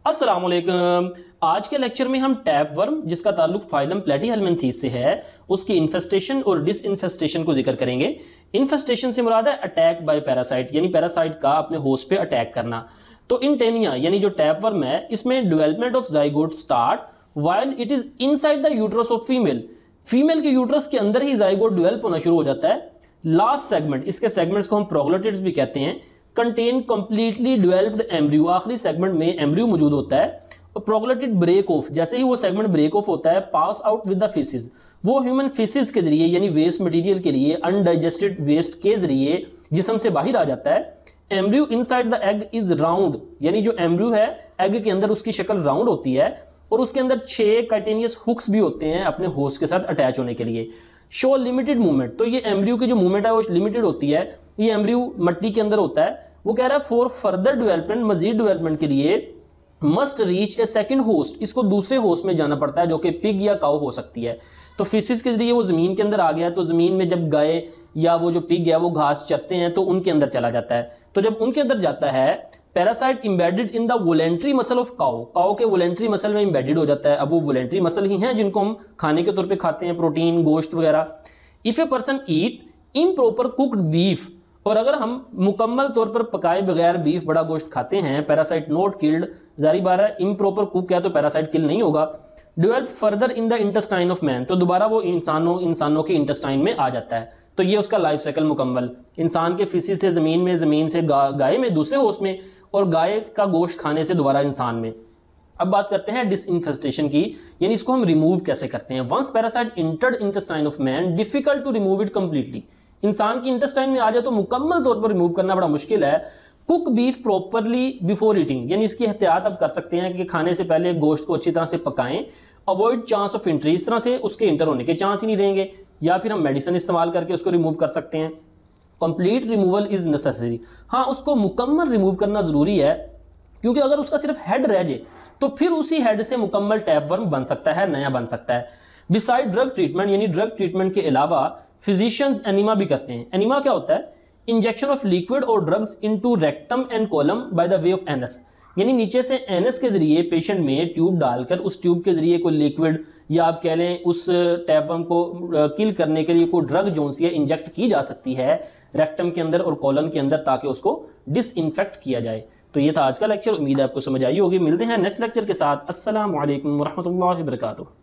अस्सलाम वालेकुम। आज के लेक्चर में हम टैप वर्म जिसका ताल्लुक फाइलम प्लेटीहेल्मिन्थीस से है उसकी इन्फेस्टेशन और डिसइन्फेस्टेशन को जिक्र करेंगे। इन्फेस्टेशन से मुराद है अटैक बाय पैरासाइट, यानी पैरासाइट का अपने होस्ट पे अटैक करना। तो इन टेनिया यानी जो टैप वर्म है इसमें development of zygote start while it is inside the uterus of female. Female के यूट्रस के अंदर ही जाइगोट डेवलप होना शुरू हो जाता है। लास्ट सेगमेंट, इसके सेगमेंट्स को हम प्रोग्लोटिड्स भी कहते हैं, कंटेन कंप्लीटली डेवलप्ड एम्ब्रियो। आखिरी सेगमेंट में एम्ब्रियो मौजूद होता है और प्रोग्लोटिड ब्रेक ऑफ, जैसे ही वो सेगमेंट ब्रेक ऑफ होता है pass out with the faeces. वो ह्यूमन फीसिस के जरिए यानी वेस्ट मटेरियल के लिए अनडाइजेस्टेड वेस्ट के जरिए जिस्म से बाहर आ जाता है। Embryo inside the egg is round, यानी जो एम्ब्रियो है एग के अंदर उसकी शक्ल राउंड होती है और उसके अंदर 6 काइटेनियस हुक्स भी होते हैं अपने होस्ट के साथ अटैच होने के लिए। शो लिमिटेड मूवमेंट, तो ये एम्ब्रियो की जो मूवमेंट है वो लिमिटेड होती है। ये एम्ब्रियो मट्टी के अंदर होता है। वो कह रहा है फॉर फर्दर डेवलपमेंट, मजीद डेवलपमेंट के लिए must reach a second host, इसको दूसरे होस्ट में जाना पड़ता है जो कि पिग या काऊ हो सकती है। तो फिसिस के जरिए वो जमीन के अंदर आ गया, तो जमीन में जब गाय या वो जो पिग है वो घास चरते हैं तो उनके अंदर चला जाता है। तो जब उनके अंदर जाता है parasite embedded in the voluntary muscle of cow, cow के वोलेंट्री मसल में इम्बेडेड हो जाता है। अब वो वोलेंट्री मसल ही हैं जिनको हम खाने के तौर पे खाते हैं, प्रोटीन, गोश्त वगैरह। If a person eat improper cooked beef, और अगर हम मुकम्मल तौर पर पकाए बगैर बीफ बड़ा गोश्त खाते हैं, पैरासाइट नॉट किल्ड, जारी बार है इम्प्रॉपर कुक है तो पैरासाइट किल नहीं होगा। Develop further in the intestine of man, तो दोबारा वो इंसानों के इंटेस्टाइन में आ जाता है। तो ये उसका लाइफ साइकिल मुकम्मल, इंसान के फिसिस से जमीन में, जमीन से गाय में, दूसरे होस्ट में, और गाय का गोश्त खाने से दोबारा इंसान में। अब बात करते हैं डिसइन्फेस्टेशन की, यानी इसको हम रिमूव कैसे करते हैं। Once parasite entered intestine of man difficult to remove it completely, इंसान की इंटेस्टाइन में आ जाए तो मुकम्मल तौर पर रिमूव करना बड़ा मुश्किल है। Cook beef properly before eating, यानी इसकी एहतियात अब कर सकते हैं कि खाने से पहले गोश्त को अच्छी तरह से पकाएं। अवॉइड चांस ऑफ एंट्री, इस तरह से उसके इंटर होने के चांस ही नहीं रहेंगे, या फिर हम मेडिसिन इस्तेमाल करके उसको रिमूव कर सकते हैं। कंप्लीट रिमूवल इज नेसेसरी, हाँ उसको मुकम्मल रिमूव करना जरूरी है, क्योंकि अगर उसका सिर्फ हेड रह जाए तो फिर उसी हेड से मुकम्मल टैप वर्म बन सकता है, नया बन सकता है। बिसाइड ड्रग ट्रीटमेंट, यानी ड्रग ट्रीटमेंट के अलावा फिजिशियंस एनिमा भी करते हैं। एनिमा क्या होता है? इंजेक्शन ऑफ लिक्विड और drugs into rectum and colon by the way of anus, यानी नीचे से एनस के जरिए पेशेंट में ट्यूब डालकर उस ट्यूब के जरिए कोई लिक्विड या आप कह लें उस टैप वर्म को किल करने के लिए कोई ड्रग जो सी इंजेक्ट की जा सकती है रेक्टम के अंदर और कॉलन के अंदर, ताकि उसको डिसइंफेक्ट किया जाए। तो ये था आज का लेक्चर, उम्मीद है आपको समझ आई होगी। मिलते हैं नेक्स्ट लेक्चर के साथ। अस्सलाम वालेकुम व रहमतुल्लाहि व बरकातुहू।